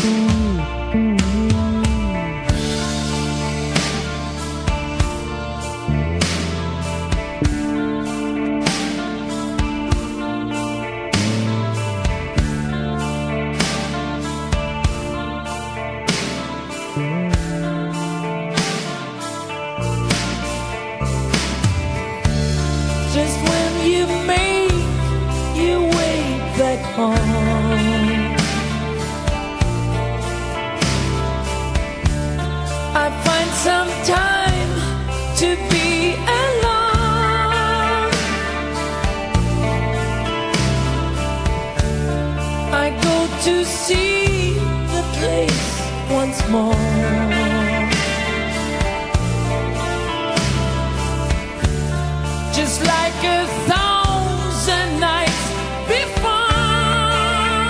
Just when you make your way back home, I find some time to be alone. I go to see the place once more. Just like 1,000 nights before,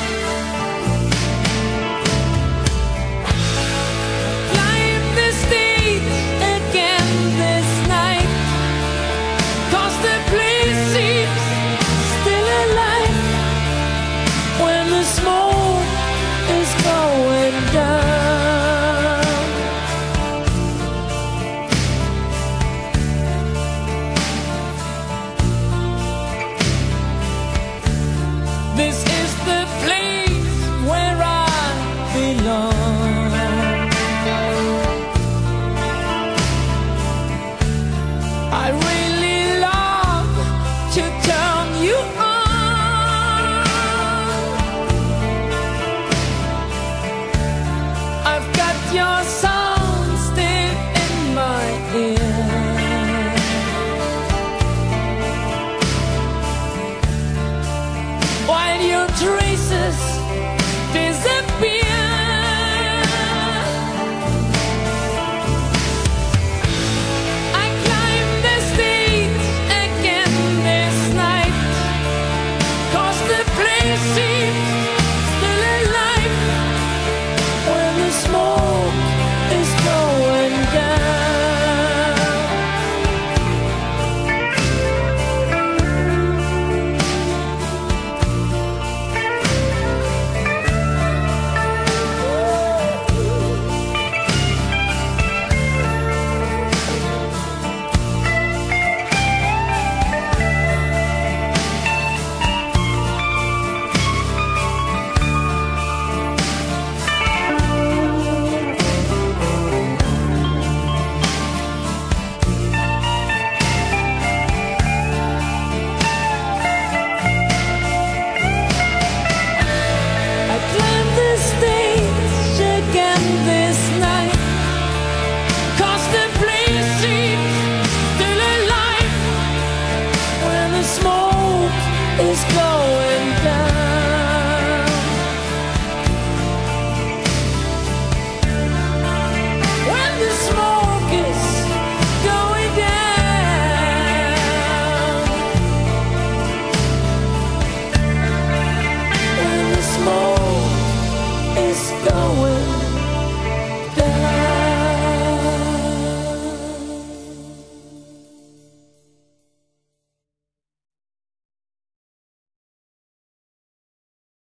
climb the stage again this night, 'cause the place seems still alive when the smoke is going down. This is the place where I belong. I really love to turn you on. I've got your sound still in my ear. While your traces disappear, I climb the stage again this night, 'cause the place seems still alive when the smoke is going down. Is going down. When the smoke is going down. When the smoke is going down.